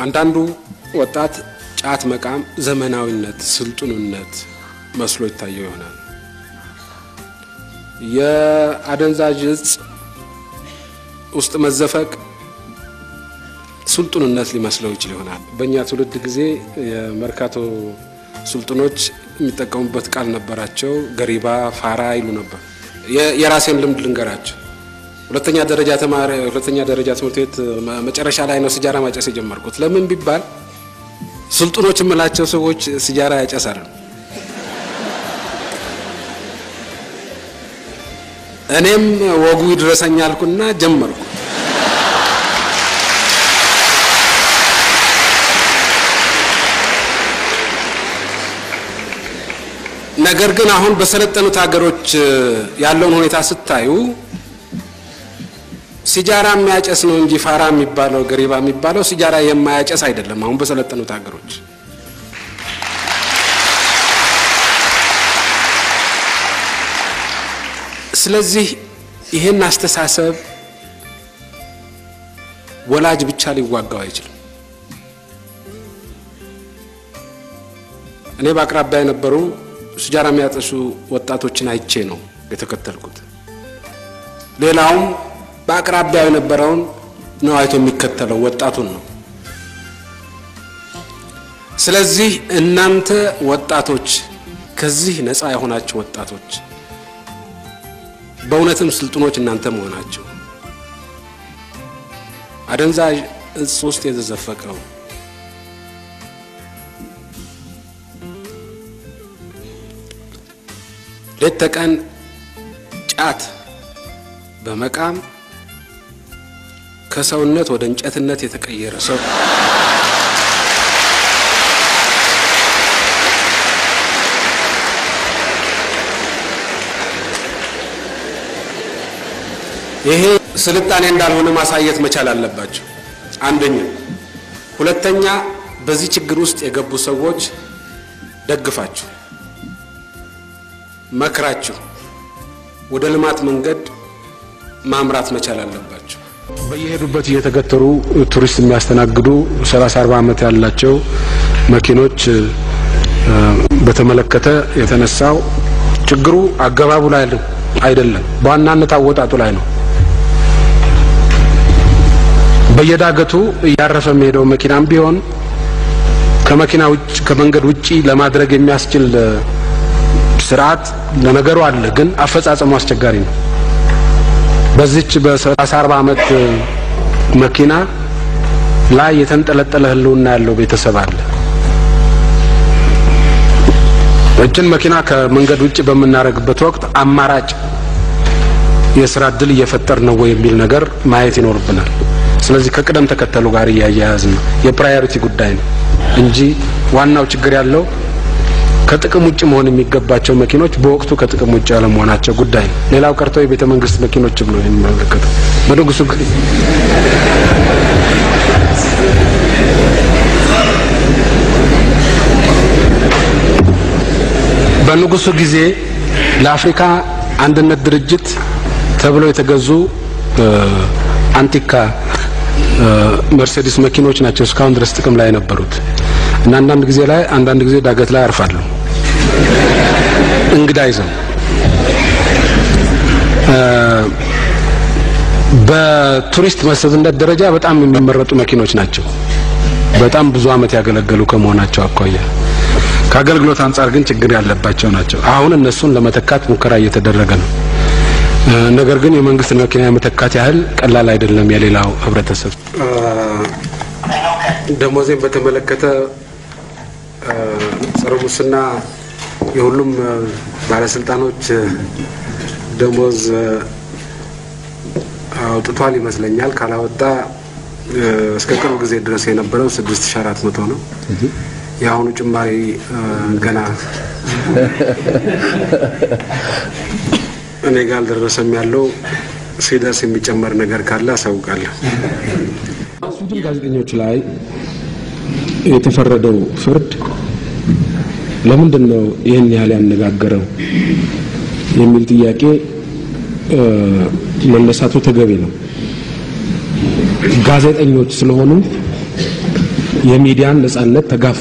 አንዳንዱ ወጣት ጫት መቃም ዘመናዊነት ስልጡንነት መስሎ ይታየው ይሆናል የአደንዛዥ እጽ ውስጥ መዘፈቅ ስልጡንነት ሊመስለው ይችላል በእኛ ትውልድ ጊዜ የመርካቶ ስልጡኖች የሚጠቀሙበት ቃል ነበራቸው ገሪባ ፋራ ይሉ ነበር የራሴን ልምድ ልንገራቸው ሁለተኛ ደረጃ ትምህርት ቤት መጨረሻ ላይ ነው ሲጃራ ማጨስ የጀመርኩት ለምን ቢባል ስልጡኖች መላቸው ሰዎች ሲጃራ ያጨሳሉ እኔም ወጉ ይድረሰኛልኩና ጀመርኩ ነገር ግን አሁን በሰለጠኑት ሀገሮች ያለውን ሁኔታ ስታዩ ሲጃራ የሚያጨስ ነው እንጂ ፋራ የሚባለው ገሪባ የሚባለው ሲጃራ የማያጨስ አይደለም አሁን በሰለጠኑት ሀገሮች ስለዚህ ይሄን አስተሳሰብ ወላጅ ብቻ ሊዋጋው አይችልም እኔ በአቅራቢያ የነበሩ ሲጃራ የሚያጨሱ ወጣቶችን አይቼ ነው የተከተልኩት ሌላውም በአቅራቢያ የነበረውን ነው አይቶ የሚከተለው ወጣቱን ነው ስለዚህ እናንተ ወጣቶች ከዚህ ነፃ የሆናችሁ ወጣቶች በእውነትም ስልጡኖች እናንተ መሆናችሁ አደንዛዥ እጽ ውስጥ የተዘፈቀው ለተቀን ጫት በመቃም ከሰውነት ወደ እንጨትነት የተቀየረ ሰው ይሄ ስልጣኔ እንዳልሆነ ማሳየት መቻል አለባቸው አንደኛ ሁለተኛ በዚህ ችግር ውስጥ የገቡ ሰዎች ደግፋችሁ መከራችሁ ወደ ልማት መንገድ ማምራት መቻል አለባቸው በየሄዱበት እየተገተሩ ቱሪስት የሚያስተናግዱ 30-40 አመት ያላቸው መኪኖች በተመለከተ የተነሳው ችግሩ አገባቡ ላይ አይደለም በዋናነት አወጣጡ ላይ ነው በየዳገቱ ያረፈ የሚሄደው መኪናም ቢሆን ከመኪና ውጭ ከመንገድ ውጪ ለማድረግ የሚያስችል ስርዓት ለነገሩ አለ ግን አፈጻጸሙ አስቸጋሪ ነው በዚች በ30-40 አመት መኪና ላይ የተንጠለጠለ ህልውና ያለው ቤተሰብ አለ እችን መኪና ከመንገድ ውጪ በመናረግበት ወቅት አማራጭ የስራ ዕድል እየፈጠር ነው ወይ የሚል ነገር ማየት ይኖርብናል ስለዚህ ከቀደም ተከተሉ ጋር ያያያዝ ነው የፕራዮሪቲ ጉዳይ ነው እንጂ ዋናው ችግር ያለው ከጥቅም ውጭ መሆን የሚገባቸው መኪኖች በወቅቱ ከጥቅም ውጭ ያለ መሆናቸው ጉዳይ ነው ሌላው ቀርቶ የቤተ መንግስት መኪኖችም ነው የሚመለከተው በንጉሱ ጊዜ ለአፍሪካ አንድነት ድርጅት ተብሎ የተገዙ አንቲካ መርሴዲስ መኪኖች ናቸው እስካሁን ድረስ ጥቅም ላይ የነበሩት እና አንዳንድ ጊዜ ዳገት ላይ ያርፋሉ እንግዳ ይዘው በቱሪስት መስህብነት ደረጃ በጣም የሚመረጡ መኪኖች ናቸው በጣም ብዙ አመት ያገለገሉ ከመሆናቸው አኳያ ከአገልግሎት አንፃር ግን ችግር ያለባቸው ናቸው አሁን እነሱን ለመተካት ሙከራ እየተደረገ ነው ነገር ግን የመንግስት መኪና መተካት ያህል ቀላል አይደለም የሌላው ህብረተሰብ ደሞዜን በተመለከተ ጸረሙስና የሁሉም ባለስልጣኖች ደሞዝ አውጥቷል ይመስለኛል ካላወጣ እስከ ቅርብ ጊዜ ድረስ የነበረው 6400 ነው ያሁኑ ጭማሪ ገና እኔ ጋር ደረሰም ያለው ሲደርስ የሚጨመር ነገር ካለ አሳውቃለሁ ሱዳን ጋዜጠኞች ላይ የተፈረደው ፍርድ ለምንድን ነው ይሄን ያህል ያነጋገረው የሚል ጥያቄ መነሳቱ ተገቢ ነው ጋዜጠኞች ስለሆኑ የሚዲያን ነጻነት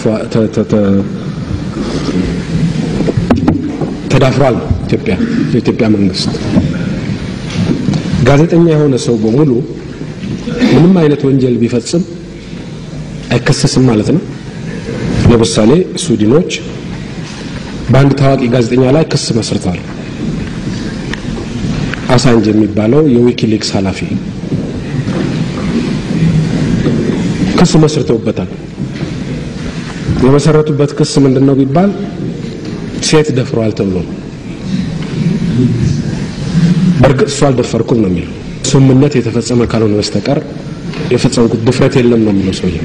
ተዳፍሯል የኢትዮጵያ መንግስት ጋዜጠኛ የሆነ ሰው በሙሉ ምንም አይነት ወንጀል ቢፈጽም አይከሰስም ማለት ነው ለምሳሌ ስዊድኖች በአንድ ታዋቂ ጋዜጠኛ ላይ ክስ መስርተዋል አሳንጅ የሚባለው የዊኪሊክስ ኃላፊ ክስ መስርተውበታል የመሰረቱበት ክስ ምንድነው ቢባል ሴት ደፍሯል ተብሎ በርግጥ እሱ አልደፈርኩም ነው የሚለው ስምምነት የተፈጸመ ካልሆነ በስተቀር የፈጸምኩት ድፍረት የለም ነው የሚለው ሰውዬ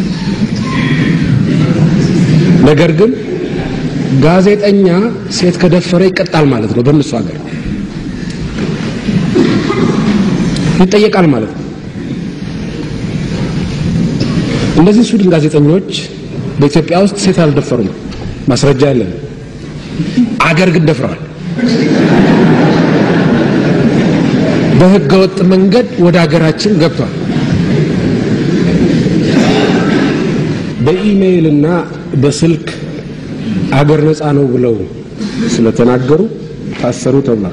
ነገር ግን ጋዜጠኛ ሴት ከደፈረ ይቀጣል ማለት ነው በእነሱ ሀገር ይጠየቃል ማለት ነው እነዚህ ስዊድን ጋዜጠኞች በኢትዮጵያ ውስጥ ሴት አልደፈሩም ማስረጃ የለም አገር ግን ደፍረዋል በህገ ወጥ መንገድ ወደ ሀገራችን ገብቷል በኢሜይልና በስልክ አገር ነፃ ነው ብለው ስለተናገሩ ታሰሩ ተብሏል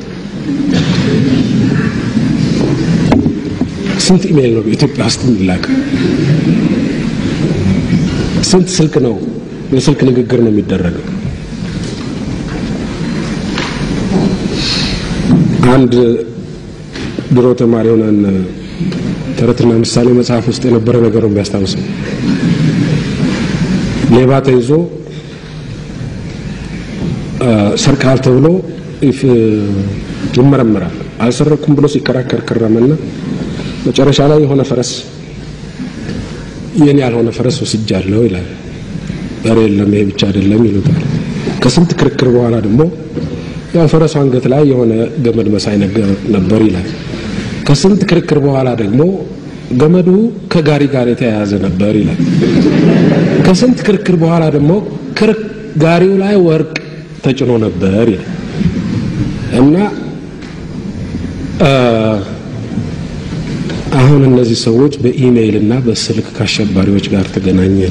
ስንት ኢሜይል ነው በኢትዮጵያ ውስጥ የሚላከው ስንት ስልክ ነው የስልክ ንግግር ነው የሚደረገው አንድ ድሮ ተማሪ ሆነን ተረትና ምሳሌ መጽሐፍ ውስጥ የነበረ ነገር ነው የሚያስታውሰው ሌባ ተይዞ ሰርቃል ተብሎ ይመረመራል አልሰረኩም ብሎ ሲከራከር ከረመና መጨረሻ ላይ የሆነ ፈረስ የኔ ያልሆነ ፈረስ ወስጃለሁ ይላል ዛሬ የለም ይሄ ብቻ አይደለም ይሉታል ከስንት ክርክር በኋላ ደግሞ ያው ፈረሱ አንገት ላይ የሆነ ገመድ መሳይ ነገር ነበር ይላል ከስንት ክርክር በኋላ ደግሞ ገመዱ ከጋሪ ጋር የተያያዘ ነበር ይላል ከስንት ክርክር በኋላ ደግሞ ጋሪው ላይ ወርቅ ተጭኖ ነበር ይላል እና አሁን እነዚህ ሰዎች በኢሜይል እና በስልክ ከአሸባሪዎች ጋር ተገናኘን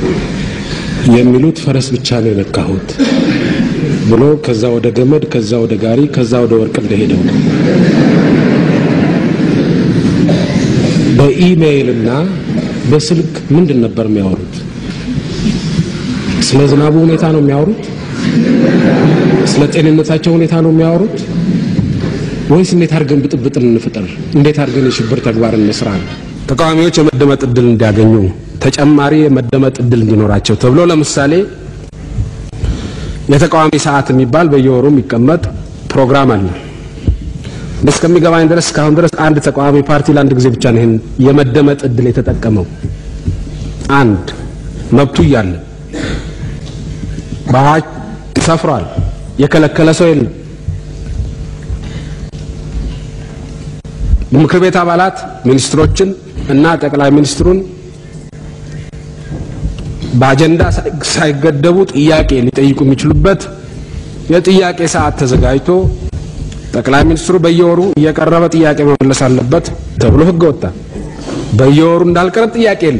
የሚሉት ፈረስ ብቻ ነው የነካሁት ብሎ ከዛ ወደ ገመድ ከዛ ወደ ጋሪ ከዛ ወደ ወርቅ እንደሄደው በኢሜይልና በስልክ ምንድን ነበር የሚያወሩት ስለ ዝናቡ ሁኔታ ነው የሚያወሩት ስለ ጤንነታቸው ሁኔታ ነው የሚያወሩት ወይስ እንዴት አድርገን ብጥብጥን እንፈጠር እንዴት አድርገን የሽብር ተግባር እንስራ ተቃዋሚዎች የመደመጥ ዕድል እንዲያገኙ ተጨማሪ የመደመጥ ዕድል እንዲኖራቸው ተብሎ ለምሳሌ የተቃዋሚ ሰዓት የሚባል በየወሩ የሚቀመጥ ፕሮግራም አለ እስከሚገባኝ ድረስ ካሁን ድረስ አንድ ተቃዋሚ ፓርቲ ለአንድ ጊዜ ብቻ ነው የመደመጥ ዕድል የተጠቀመው አንድ መብቱ ይያለ ባህ ሰፍሯል የከለከለ ሰው የለም ምክር ቤት አባላት ሚኒስትሮችን እና ጠቅላይ ሚኒስትሩን በአጀንዳ ሳይገደቡ ጥያቄ ሊጠይቁ የሚችሉበት የጥያቄ ሰዓት ተዘጋጅቶ ጠቅላይ ሚኒስትሩ በየወሩ የቀረበ ጥያቄ መመለስ አለበት ተብሎ ህግ ወጣ በየወሩ እንዳልቀረብ ጥያቄ የለም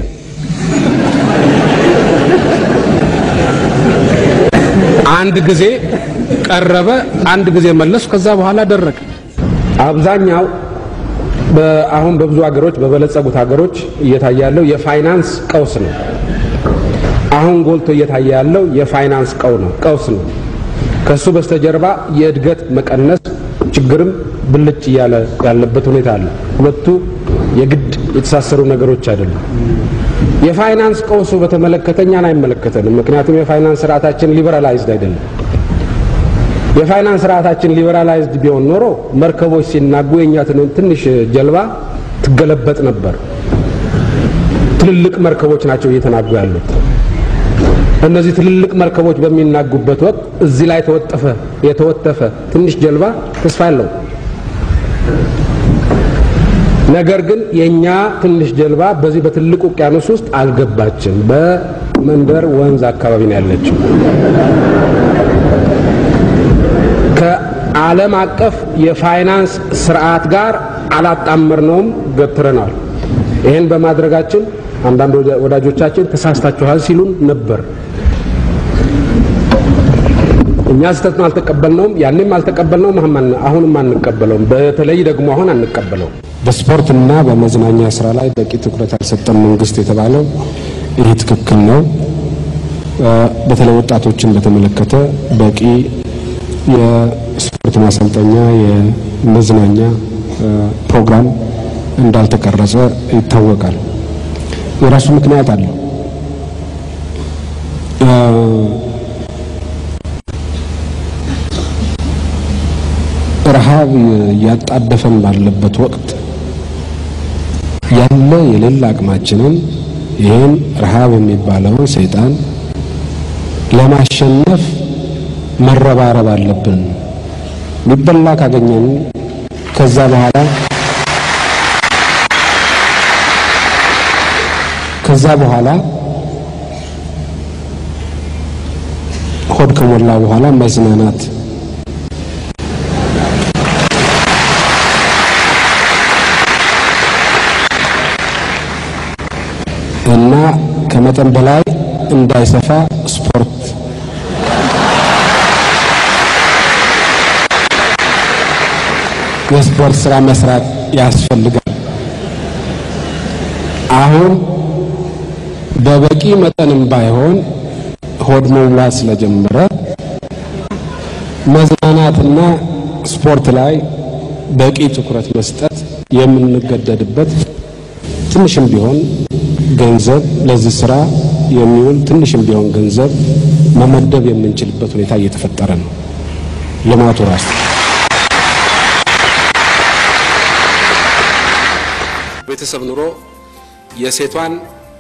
አንድ ጊዜ ቀረበ አንድ ጊዜ መለስ ከዛ በኋላ ደረቀ አብዛኛው አሁን በብዙ ሀገሮች በበለጸጉት ሀገሮች እየታየ ያለው የፋይናንስ ቀውስ ነው አሁን ጎልቶ እየታየ ያለው የፋይናንስ ቀውስ ነው ከሱ በስተጀርባ የእድገት መቀነስ ችግርም ብልጭ ያለበት ሁኔታ አለ ሁለቱ የግድ የተሳሰሩ ነገሮች አይደሉም የፋይናንስ ቀውሱ በተመለከተኛን አይመለከተንም ምክንያቱም የፋይናንስ ስርዓታችን ሊበራላይዝድ አይደለም የፋይናንስ ስርዓታችን ሊበራላይዝድ ቢሆን ኖሮ መርከቦች ሲናጉ የኛትን ትንሽ ጀልባ ትገለበጥ ነበር ትልልቅ መርከቦች ናቸው እየተናጉ ያሉት እነዚህ ትልልቅ መርከቦች በሚናጉበት ወቅት እዚህ ላይ የተወጠፈ ትንሽ ጀልባ ተስፋ ያለው ነገር ግን የኛ ትንሽ ጀልባ በዚህ በትልቁ ውቅያኖስ ውስጥ አልገባችም በመንደር ወንዝ አካባቢ ነው ያለችው ከዓለም አቀፍ የፋይናንስ ስርዓት ጋር አላጣመርነውም ገትረናል ይሄን በማድረጋችን አንዳንድ ወዳጆቻችን ተሳስታችኋል ሲሉን ነበር። እኛ ስተት አልተቀበልነውም፣ ያንንም አልተቀበልነውም፣ አሁንም አንቀበለውም። በተለይ ደግሞ አሁን አንቀበለው። በስፖርትና በመዝናኛ ስራ ላይ በቂ ትኩረት አልሰጠም መንግስት የተባለው ይሄ ትክክል ነው። በተለይ ወጣቶችን በተመለከተ በቂ የስፖርት ማሰልጠኛ የመዝናኛ ፕሮግራም እንዳልተቀረጸ ይታወቃል። የራሱ ምክንያት አለው። ረሃብ ያጣደፈን ባለበት ወቅት ያለ የሌላ አቅማችንን ይሄን ረሃብ የሚባለውን ሰይጣን ለማሸነፍ መረባረብ አለብን። ሊበላ ካገኘን ከዛ በኋላ ሆድ ከሞላ በኋላ መዝናናት እና ከመጠን በላይ እንዳይሰፋ ስፖርት የስፖርት ስራ መስራት ያስፈልጋል። አሁን በበቂ መጠንም ባይሆን ሆድ መሙላት ስለጀመረ መዝናናትና ስፖርት ላይ በቂ ትኩረት መስጠት የምንገደድበት ትንሽም ቢሆን ገንዘብ ለዚህ ስራ የሚውል ትንሽም ቢሆን ገንዘብ መመደብ የምንችልበት ሁኔታ እየተፈጠረ ነው። ልማቱ ራሱ ቤተሰብ ኑሮ የሴቷን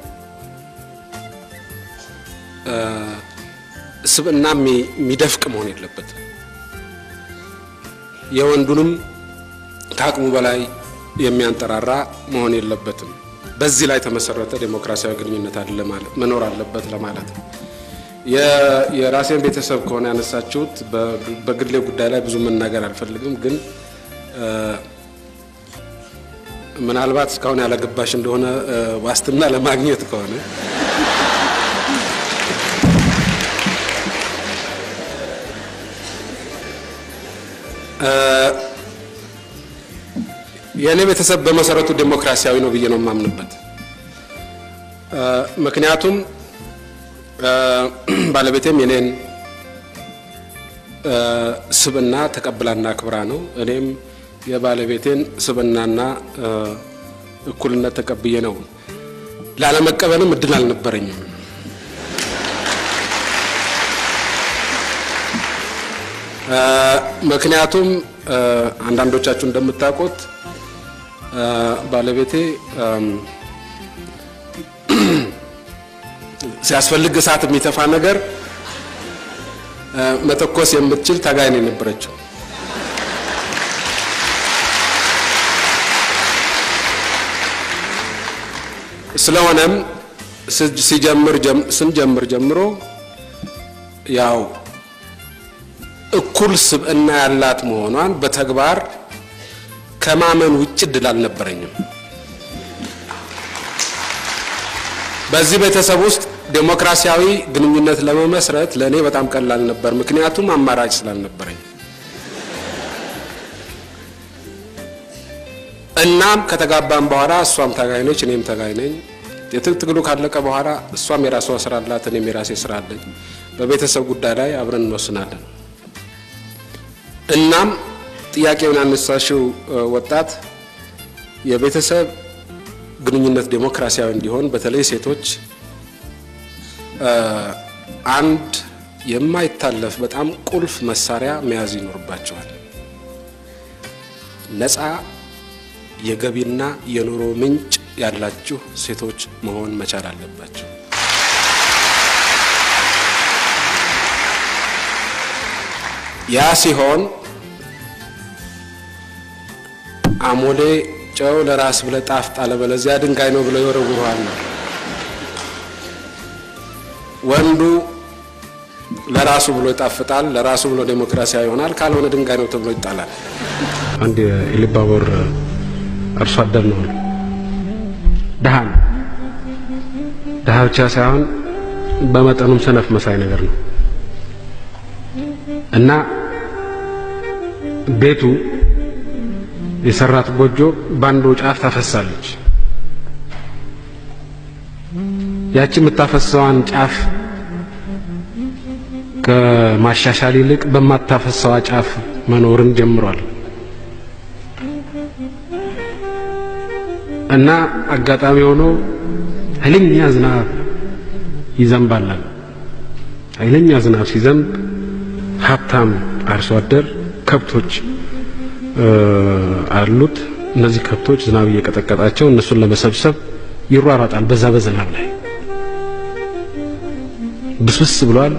ስብዕና የሚደፍቅ መሆን የለበትም። የወንዱንም ከአቅሙ በላይ የሚያንጠራራ መሆን የለበትም። በዚህ ላይ ተመሰረተ ዲሞክራሲያዊ ግንኙነት አለ ማለት መኖር አለበት ለማለት ነው። የራሴን ቤተሰብ ከሆነ ያነሳችሁት በግሌ ጉዳይ ላይ ብዙ መናገር አልፈልግም። ግን ምናልባት እስካሁን ያላገባሽ እንደሆነ ዋስትና ለማግኘት ከሆነ የኔ ቤተሰብ በመሰረቱ ዲሞክራሲያዊ ነው ብዬ ነው ማምንበት። ምክንያቱም ባለቤቴም የኔን ስብዕና ተቀብላና አክብራ ነው፣ እኔም የባለቤቴን ስብዕናና እኩልነት ተቀብዬ ነው። ላለመቀበልም እድል አልነበረኝም። ምክንያቱም አንዳንዶቻችሁ እንደምታውቁት ባለቤቴ ሲያስፈልግ እሳት የሚተፋ ነገር መተኮስ የምትችል ታጋይ ነው የነበረችው። ስለሆነም ስንጀምር ጀምሮ ያው እኩል ስብዕና ያላት መሆኗን በተግባር ከማመን ውጭ ድል አልነበረኝም። በዚህ ቤተሰብ ውስጥ ዲሞክራሲያዊ ግንኙነት ለመመስረት ለኔ በጣም ቀላል ነበር፣ ምክንያቱም አማራጭ ስላልነበረኝ። እናም ከተጋባን በኋላ እሷም ታጋይ ነች፣ እኔም ታጋይ ነኝ። የትግሉ ካለቀ በኋላ እሷም የራሷ ስራ አላት፣ እኔም የራሴ ስራ አለኝ። በቤተሰብ ጉዳይ ላይ አብረን እንወስናለን። እናም ጥያቄውን አነሳሽው ወጣት የቤተሰብ ግንኙነት ዲሞክራሲያዊ እንዲሆን በተለይ ሴቶች አንድ የማይታለፍ በጣም ቁልፍ መሳሪያ መያዝ ይኖርባቸዋል። ነፃ የገቢና የኑሮ ምንጭ ያላችሁ ሴቶች መሆን መቻል አለባቸው። ያ ሲሆን አሞሌ ጨው ለራስ ብለ ጣፍጥ አለበለዚያ ድንጋይ ነው ብለ ይወረውራል። ወንዱ ለራሱ ብሎ ይጣፍጣል፣ ለራሱ ብሎ ዲሞክራሲያዊ ይሆናል፣ ካልሆነ ድንጋይ ነው ተብሎ ይጣላል። አንድ ኢሉባቦር አርሶ አደር ነው፣ ደሃን ድሃ ብቻ ሳይሆን በመጠኑም ሰነፍ መሳይ ነገር ነው እና ቤቱ የሰራት ጎጆ ባንዶ ጫፍ ታፈሳለች ያቺ የምታፈሰዋን ጫፍ ከማሻሻል ይልቅ በማታፈሰዋ ጫፍ መኖርን ጀምሯል እና አጋጣሚ ሆኖ ኃይለኛ ዝናብ ይዘንባል ኃይለኛ ዝናብ ሲዘንብ ሀብታም አርሶ አደር ከብቶች አሉት እነዚህ ከብቶች ዝናብ እየቀጠቀጣቸው እነሱን ለመሰብሰብ ይሯሯጣል በዛ በዝናብ ላይ ብስብስ ብሏል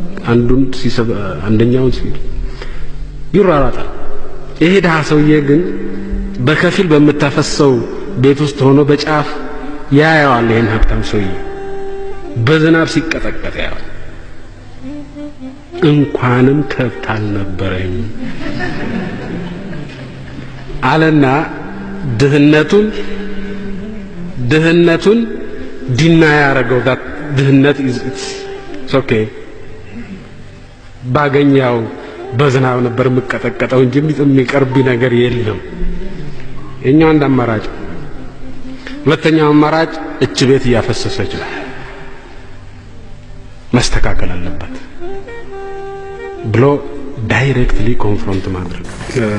አንደኛውን ይሯሯጣል ይሄ ድሃ ሰውዬ ግን በከፊል በመታፈሰው ቤት ውስጥ ሆኖ በጫፍ ያያዋል ይሄን ሀብታም ሰውዬ በዝናብ ሲቀጠቀጥ ያያል እንኳንም ከብት አልነበረኝ አለና ድህነቱን ዲና ያረገው ድህነት ኦኬ ባገኛው በዝናብ ነበር መቀጠቀጠው እንጂ የሚቀርብ ነገር የለም የኛው አንድ አማራጭ ሁለተኛው አማራጭ እች ቤት ያፈሰሰች ነው መስተካከል አለበት ብሎ ዳይሬክትሊ ኮንፍሮንት ማድረግ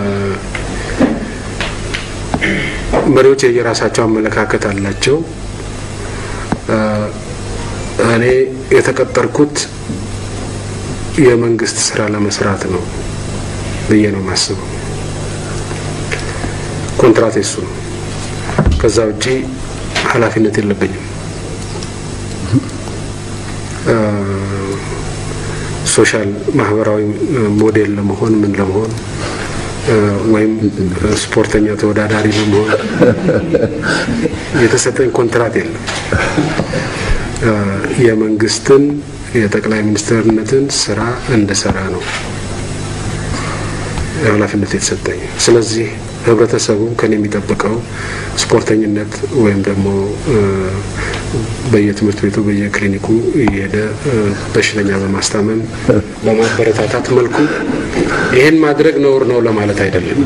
መሪዎች የራሳቸው አመለካከት አላቸው እኔ የተቀጠርኩት የመንግስት ስራ ለመስራት ነው ብዬ ነው ማስበው ኮንትራት እሱ ነው ከዛ ውጪ ኃላፊነት የለብኝም ሶሻል ማህበራዊ ሞዴል ለመሆን ምን ለመሆን ወይም ስፖርተኛ ተወዳዳሪ ለመሆን የተሰጠኝ ኮንትራት የለም የመንግስትን የጠቅላይ ሚኒስትርነትን ስራ እንደሰራ ነው ኃላፊነት የተሰጠኝ ስለዚህ ህብረተሰቡ ከኔ የሚጠብቀው ስፖርተኝነት ወይም ደግሞ በየትምህርት ቤቱ በየክሊኒኩ የሄደ በሽተኛ በማስታመም በማበረታታት መልኩ ይሄን ማድረግ ነውር ነው ለማለት አይደለም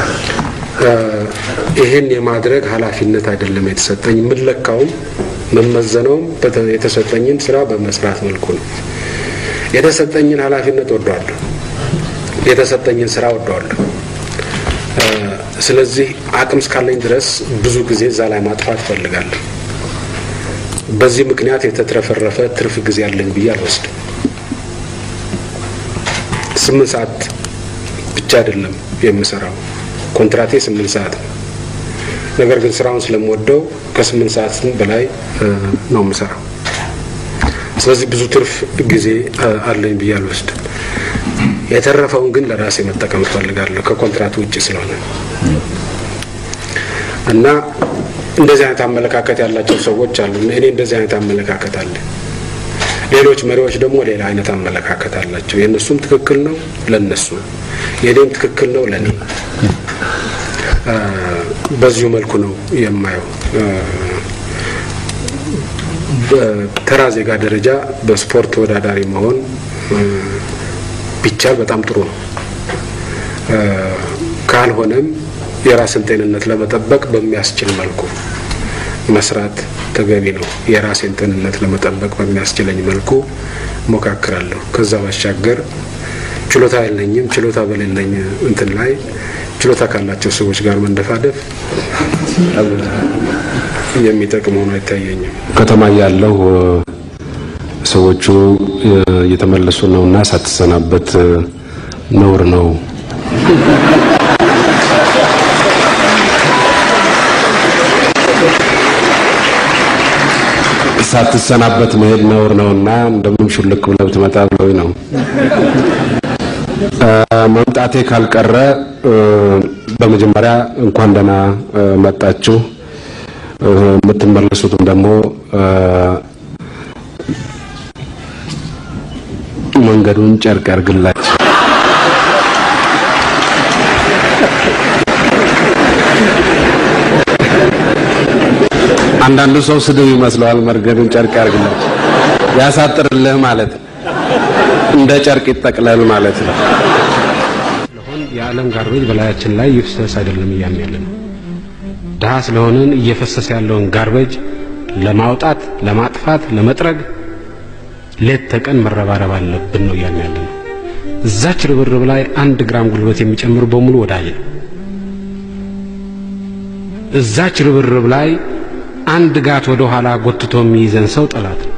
ይሄን የማድረግ ኃላፊነት አይደለም የተሰጠኝ ምለካውም መመዘነውም የተሰጠኝን ስራ በመስራት መልኩ ነው የተሰጠኝን ኃላፊነት ወደዋለሁ የተሰጠኝን ስራ ወደዋለሁ ስለዚህ አቅም እስካለኝ ድረስ ብዙ ጊዜ እዛ ላይ ማጥፋት ፈልጋለሁ በዚህ ምክንያት የተትረፈረፈ ትርፍ ጊዜ ያለኝ ብዬ አልወስድም 8 ሰዓት ብቻ አይደለም የምሰራው ኮንትራቴ 8 ሰዓት ነገር ግን ስራውን ስለምወደው ከ8 ሰዓት በላይ ነው የምሰራው ስለዚህ ብዙ ትርፍ ጊዜ አለኝ ብዬ አልወስድም የተረፈውን ግን ለራሴ መጠቀም ፈልጋለሁ ከኮንትራቱ ውጪ ስለሆነ እና እንደዚህ አይነት አመለካከት ያላቸው ሰዎች አሉ እኔ እንደዚህ አይነት አመለካከት አለ ሌሎች መሪዎች ደግሞ ሌላ አይነት አመለካከት አላቸው የነሱም ትክክል ነው ለነሱ የኔም ትክክል ነው ለኔ በዚሁ መልኩ ነው የማየው በተራ ዜጋ ደረጃ በስፖርት ተወዳዳሪ መሆን ቢቻል በጣም ጥሩ ነው ካልሆነም የራስን ጤንነት ለመጠበቅ በሚያስችል መልኩ መስራት ተገቢ ነው የራስን ጤንነት ለመጠበቅ በሚያስችለኝ መልኩ ሞካክራለሁ ከዛ ባሻገር ችሎታ የለኝም ችሎታ በሌለኝ እንትን ላይ ችሎታ ካላቸው ሰዎች ጋር መንደፋደፍ የሚጠቅም ሆኖ አይታየኝም ከተማ ያለው ሰዎቹ እየተመለሱ ነውና ሳትሰናበት ነውር ነው ሳትሰናበት መሄድ ነውር ነውና እንደምን ሹልክ ብለው ትመጣ ብለው ነው መምጣቴ ካልቀረ በመጀመሪያ እንኳን ደህና መጣችሁ የምትመለሱትም ደግሞ መንገዱን ጨርቅ ያርግላችሁ አንዳንዱ ሰው ስድብ ይመስለዋል መርገዱን ጨርቅ ያርግልህ ያሳጥርልህ ማለት እንደ ጨርቅ ይጠቅላል ማለት ነው። ለሆን የዓለም ጋርቤጅ በላያችን ላይ ይፍሰስ አይደለም ያለው ድሃ ስለሆነን እየፈሰሰ ያለውን ጋርቤጅ ለማውጣት ለማጥፋት ለመጥረግ ሌት ተቀን መረባረብ አለብን ነው ያለው። እዛች ርብርብ ላይ 1 ግራም ጉልበት የሚጨምር በሙሉ ወዳጅ ነው። እዛች ርብርብ ላይ 1 ጋት ወደ ኋላ ጎትቶ የሚይዘን ሰው ጠላት ነው።